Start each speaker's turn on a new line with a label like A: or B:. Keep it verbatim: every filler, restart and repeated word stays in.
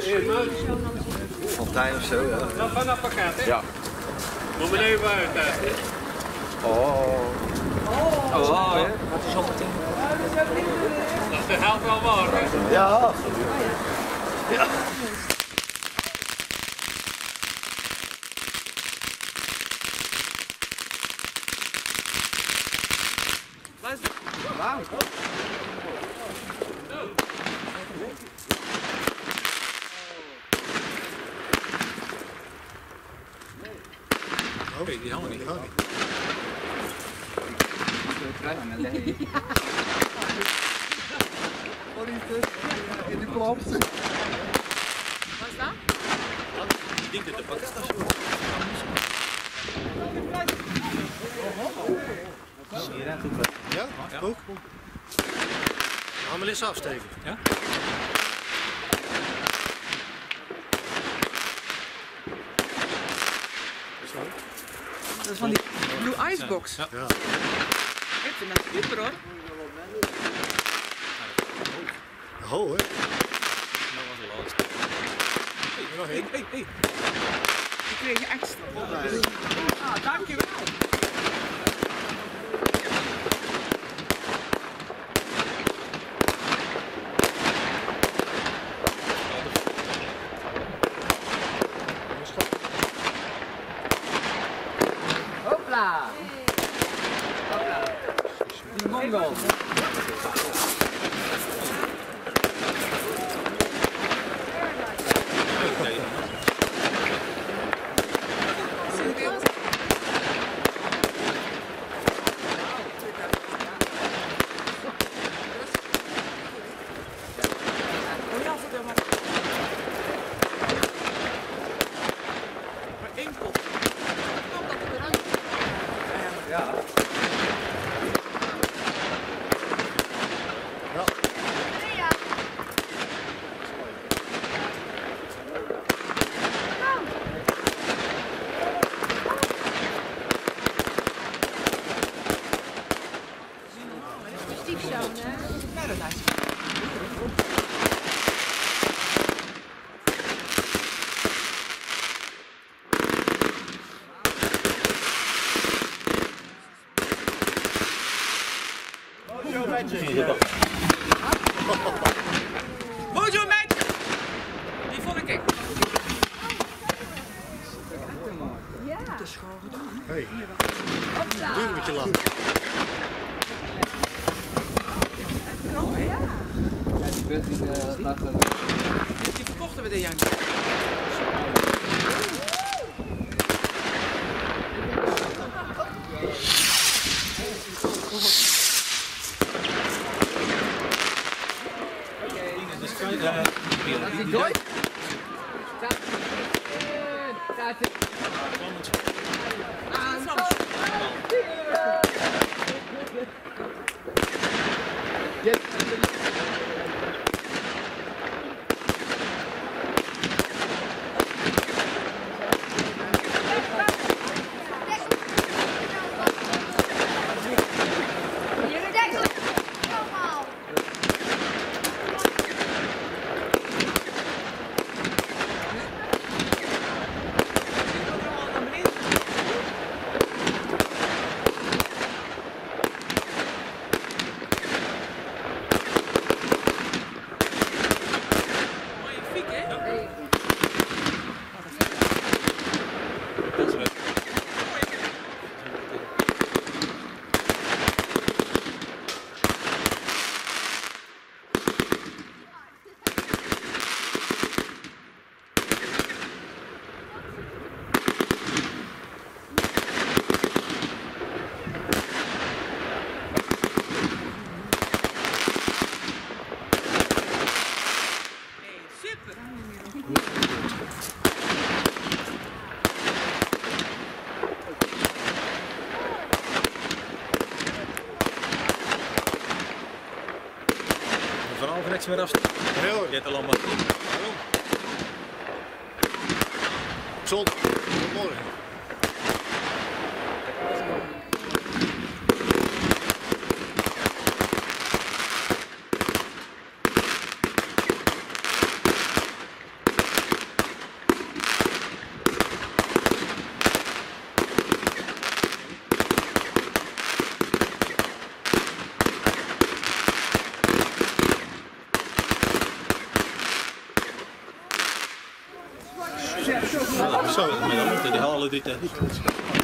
A: Fontein of zo, ja.
B: Nou, vanaf pakket, hè?
A: Ja.
B: Moet maar even uit, hè?
A: Oh. Oh, oh ja. Wat is op het ding?
B: Dat is de helft wel waar, hè?
A: Ja. Ja. Wauw.
B: Oké, die helemaal niet.
C: Wat is dit? In die klopt.
D: Wat is dat?
B: Ik denk dat de pakketstation
C: Ja, ook.
B: allemaal eens afsteken. Ja?
D: Dat is van die Blue Icebox.
B: Ja.
C: Ja.
D: Ik vind dat super hoor.
C: Ho, hè?
B: Dat was de laatste.
C: Nog één.
B: Hey, hey.
D: Die kreeg je extra. Ah, dankjewel. Hopla! Hopla! Die mongol!
A: Ja.
D: Mojo Magic! Die vond ik.
E: Ja.
C: Hey. Duur een beetje lang.
D: Die verkochten we de Jan.
B: Dat
D: is dood.
B: Vanavond niks meer af.
C: Heel
B: Je hebt al allemaal.
C: zondag. Morgen.
B: Zo, met allemaal die halen dit.